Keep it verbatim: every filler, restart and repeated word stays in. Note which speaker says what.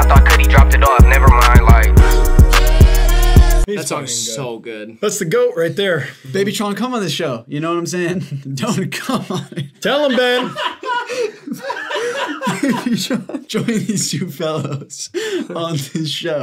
Speaker 1: thought Cudi dropped it off. Never mind, like.
Speaker 2: That song's so good.
Speaker 3: That's the GOAT right there.
Speaker 4: Babytron, come on the show. You know what I'm saying? Don't come on.
Speaker 3: Tell him, Ben.
Speaker 4: Babytron, join these two fellows on this show.